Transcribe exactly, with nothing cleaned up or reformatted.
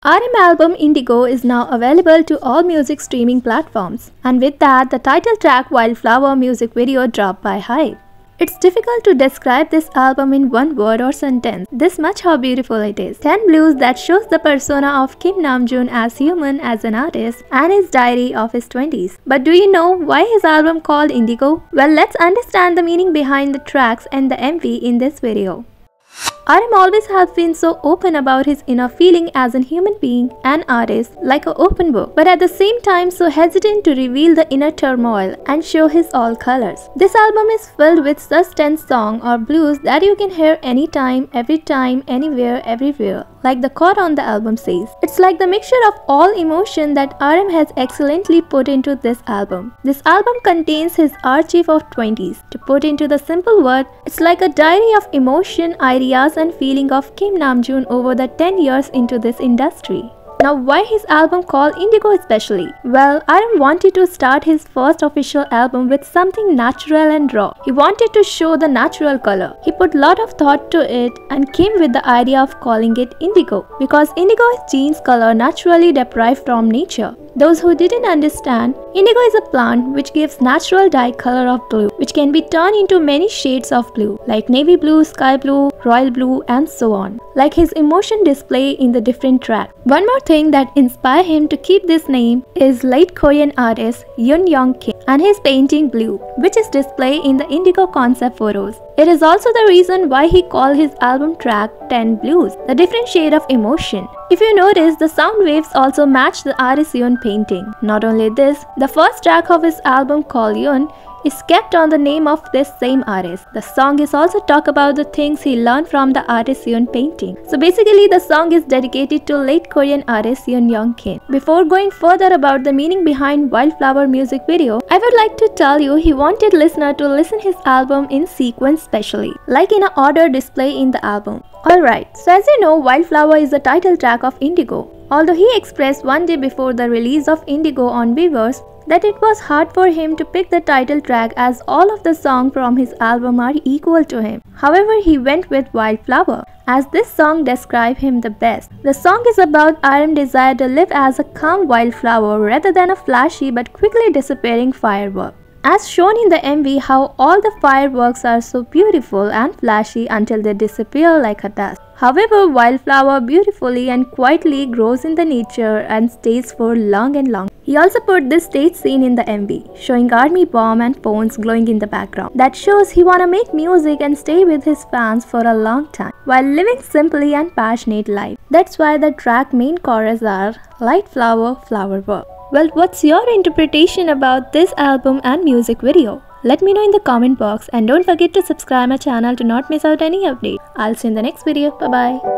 R M album Indigo is now available to all music streaming platforms, and with that, the title track Wildflower music video dropped by Hype. It's difficult to describe this album in one word or sentence, this much how beautiful it is. ten Blues that shows the persona of Kim Namjoon as human as an artist and his diary of his twenties. But do you know why his album called Indigo? Well, let's understand the meaning behind the tracks and the M V in this video. R M always has been so open about his inner feeling as a human being and artist, like an open book, but at the same time so hesitant to reveal the inner turmoil and show his all colors. This album is filled with such tense songs or blues that you can hear anytime, every time, anywhere, everywhere. Like the chord on the album says, it's like the mixture of all emotion that R M has excellently put into this album. This album contains his archive of twenties. To put into the simple word, it's like a diary of emotion, ideas and feeling of Kim Namjoon over the ten years into this industry. Now, why his album called Indigo especially? Well, R M wanted to start his first official album with something natural and raw. He wanted to show the natural color. He put lot of thought to it and came with the idea of calling it Indigo, because indigo is jeans color naturally derived from nature. Those who didn't understand, indigo is a plant which gives natural dye color of blue, which can be turned into many shades of blue, like navy blue, sky blue, royal blue, and so on, like his emotion display in the different tracks. One more thing that inspired him to keep this name is late Korean artist Yoon Young Kim and his painting Blue, which is displayed in the Indigo concept photos. It is also the reason why he called his album track ten Blues, the different shade of emotion. If you notice, the sound waves also match the artist Yoon painting. Not only this, the first track of his album called Yoon is kept on the name of this same artist. The song is also talk about the things he learned from the artist Yoon painting. So basically, the song is dedicated to late Korean artist Yoon Young Kim. Before going further about the meaning behind Wildflower music video, I would like to tell you he wanted listener to listen his album in sequence specially, like in an order display in the album. Alright, so as you know, Wildflower is the title track of Indigo. Although he expressed one day before the release of Indigo on Weverse that it was hard for him to pick the title track as all of the songs from his album are equal to him. However, he went with Wildflower as this song describes him the best. The song is about R M's desire to live as a calm wildflower rather than a flashy but quickly disappearing firework. As shown in the M V, how all the fireworks are so beautiful and flashy until they disappear like a dust. However, Wildflower beautifully and quietly grows in the nature and stays for long and long. He also put this stage scene in the M V, showing army bomb and phones glowing in the background. That shows he wanna make music and stay with his fans for a long time, while living simply and passionate life. That's why the track main chorus are Light Flower, Flower Work. Well, what's your interpretation about this album and music video? Let me know in the comment box and don't forget to subscribe my channel to not miss out any update. I'll see you in the next video. Bye bye.